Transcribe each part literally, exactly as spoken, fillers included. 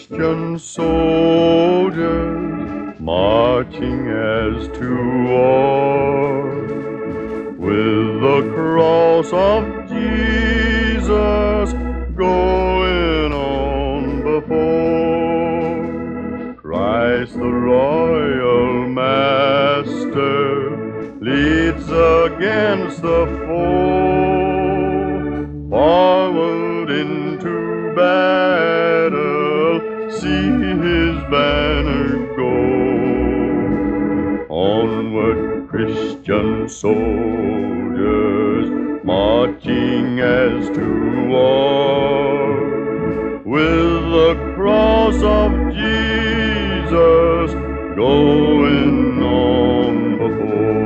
Christian soldiers marching as to war, with the cross of Jesus going on before. Christ the royal master leads against the foe. Forward into battle, see his banner go. Onward, Christian soldiers, marching as to war, with the cross of Jesus going on before.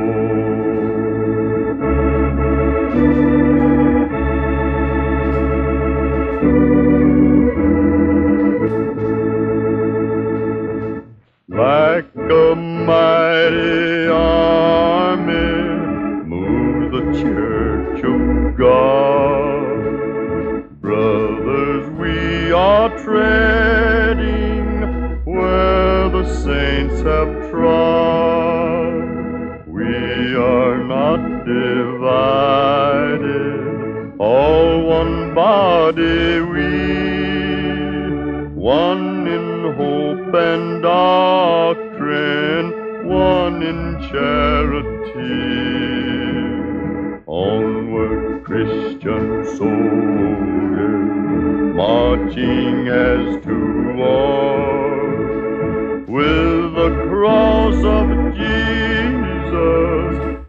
Like a mighty army moves the Church of God. Brothers, we are treading where the saints have trod. We are not divided, all one body we, one in hope and doctrine, one in charity. Onward, Christian soldiers, marching as to war, with the cross of Jesus